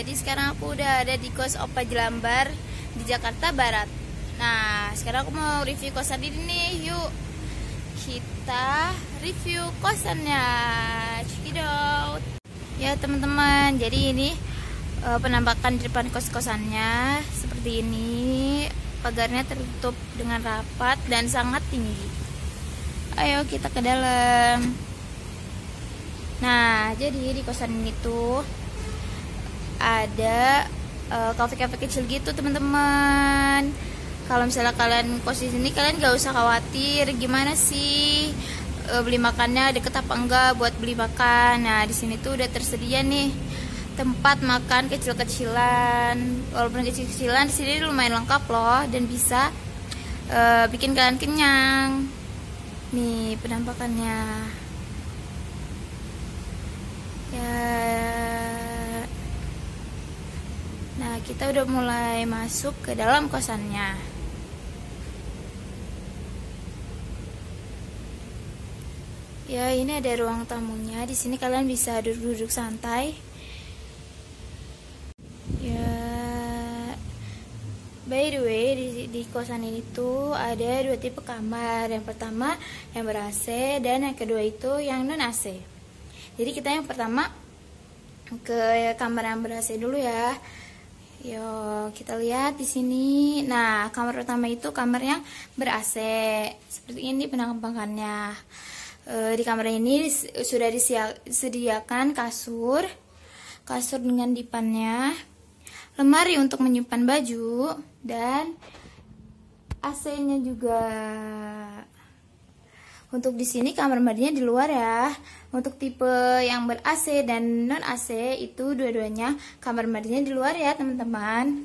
jadi sekarang aku udah ada di kos Opa Jelambar di Jakarta Barat. Nah, sekarang aku mau review kosan ini nih. Yuk, kita review kosannya. Check it out. Ya teman-teman, jadi ini penampakan di depan kos-kosannya seperti ini. Pagarnya tertutup dengan rapat dan sangat tinggi. Ayo kita ke dalam. Nah, jadi di kosan ini tuh ada kafe-kafe kecil gitu teman-teman. Kalau misalnya kalian kos di sini, kalian gak usah khawatir gimana sih beli makannya deket apa enggak buat beli makan. Nah, di sini tuh udah tersedia nih tempat makan kecil-kecilan. Walaupun kecil-kecilan, di sini lumayan lengkap loh dan bisa bikin kalian kenyang. Nih penampakannya. Ya. Nah, kita udah mulai masuk ke dalam kosannya. Ya, ini ada ruang tamunya. Di sini kalian bisa duduk-duduk santai. Ya, by the way, di kosan ini tuh ada dua tipe kamar. Yang pertama yang ber-AC dan yang kedua itu yang non-AC. Jadi kita yang pertama ke kamar yang ber-AC dulu ya. Yo, kita lihat di sini. Nah, kamar pertama itu kamar yang ber-AC. Seperti ini penampakannya. Di kamar ini sudah disediakan kasur dengan dipannya, lemari untuk menyimpan baju, dan AC-nya juga. Untuk di sini kamar mandinya di luar ya. Untuk tipe yang ber-AC dan non-AC itu dua-duanya kamar mandinya di luar ya teman-teman.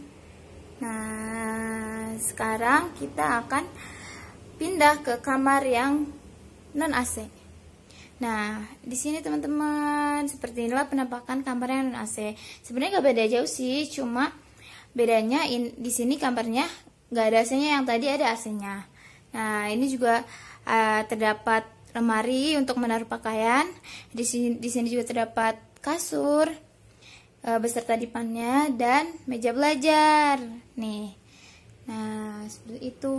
Nah, sekarang kita akan pindah ke kamar yang non-AC. Nah, di sini teman-teman, seperti inilah penampakan kamar yang non-AC. Sebenarnya gak beda jauh sih, cuma bedanya di sini kamarnya gak ada AC-nya, yang tadi ada AC-nya. Nah, ini juga terdapat lemari untuk menaruh pakaian. Di sini juga terdapat kasur beserta dipannya dan meja belajar. Nih. Nah, seperti itu.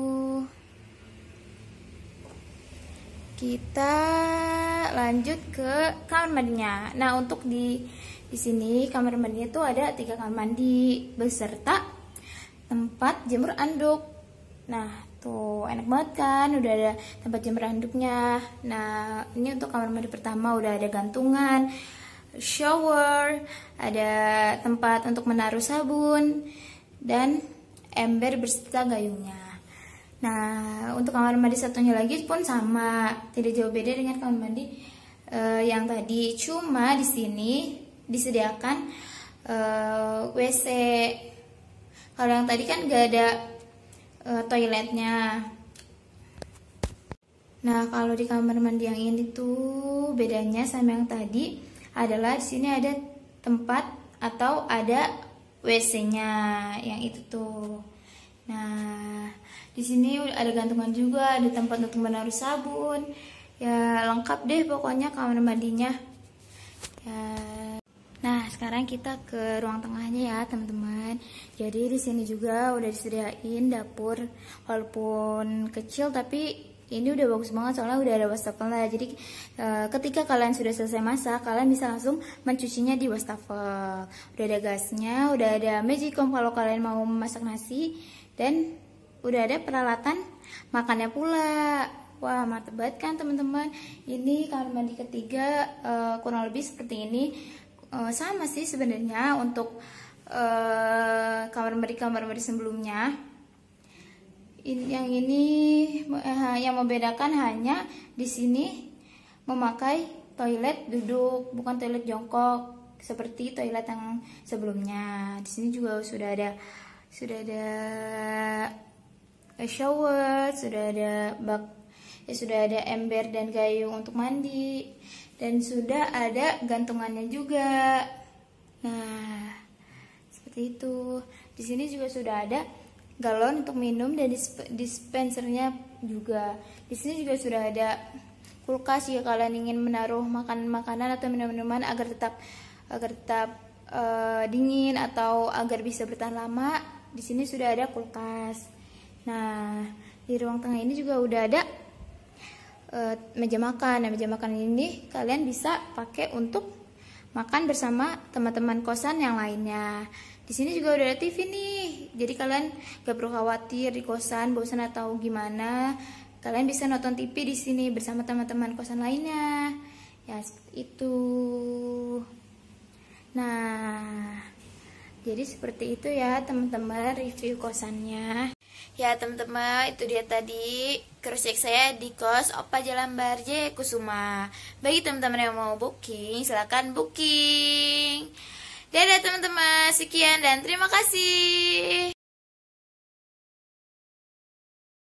Kita lanjut ke kamar mandinya. Nah, untuk di sini kamar mandinya tuh ada 3 kamar mandi beserta tempat jemur anduk. Nah, tuh enak banget kan, udah ada tempat jemur anduknya. Nah, ini untuk kamar mandi pertama udah ada gantungan, shower, ada tempat untuk menaruh sabun dan ember beserta gayungnya. Nah, untuk kamar mandi satunya lagi pun sama, tidak jauh beda dengan kamar mandi yang tadi. Cuma di sini disediakan WC. Kalau yang tadi kan gak ada toiletnya. Nah, kalau di kamar mandi yang ini tuh bedanya sama yang tadi adalah di sini ada tempat atau ada WC-nya yang itu tuh. Nah, di sini ada gantungan juga, ada tempat untuk menaruh sabun. Ya, lengkap deh pokoknya kamar mandinya. Ya. Nah, sekarang kita ke ruang tengahnya ya, teman-teman. Jadi di sini juga udah disediain dapur, walaupun kecil tapi ini udah bagus banget soalnya udah ada wastafel lah. Jadi ketika kalian sudah selesai masak, kalian bisa langsung mencucinya di wastafel. Udah ada gasnya, udah ada magicom kalau kalian mau memasak nasi, dan udah ada peralatan makannya pula. Wah, mantep banget kan teman-teman. Ini kamar mandi ketiga kurang lebih seperti ini. Sama sih sebenarnya untuk kamar mandi sebelumnya. Yang ini yang membedakan hanya di sini memakai toilet duduk, bukan toilet jongkok seperti toilet yang sebelumnya. Di sini juga sudah ada shower, sudah ada bak, sudah ada ember dan gayung untuk mandi, dan sudah ada gantungannya juga. Nah, seperti itu. Di sini juga sudah ada galon untuk minum dan dispensernya juga. Di sini juga sudah ada kulkas jika kalian ingin menaruh makanan atau minuman agar tetap dingin atau agar bisa bertahan lama, di sini sudah ada kulkas. Nah, di ruang tengah ini juga udah ada meja makan. Nah, meja makan ini kalian bisa pakai untuk makan bersama teman-teman kosan yang lainnya. Di sini juga udah ada TV nih, jadi kalian gak perlu khawatir di kosan bosan atau gimana. Kalian bisa nonton TV di sini bersama teman-teman kosan lainnya. Ya, seperti itu. Nah, jadi seperti itu ya teman-teman review kosannya. Ya teman-teman, itu dia tadi cross-check saya di kos Opa Jalan Barje Kusuma. Bagi teman-teman yang mau booking, silakan booking. Dadah teman-teman, sekian dan terima kasih.